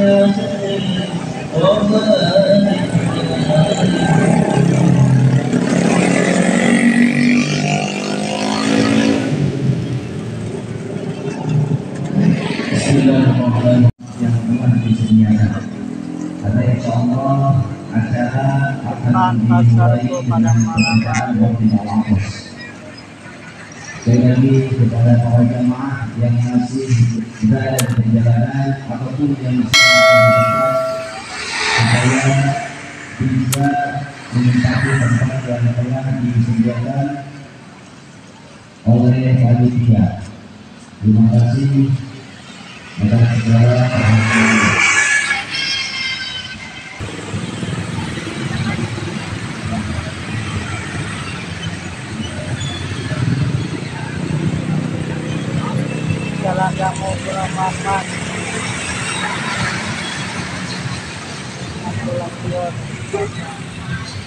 Bismillahirrahmanirrahim yang telah disediakan. Karena insya Allah acara akan dimulai dengan pembukaan Wabillahi Taufiq. Sekali lagi kepada para jamaah yang masih berada di perjalanan ataupun yang sedang supaya bisa menempati tempat yang telah disediakan oleh panitia. Terima kasih atas segala perhatian. Jalan Damu Puramakan Abdullah Pion.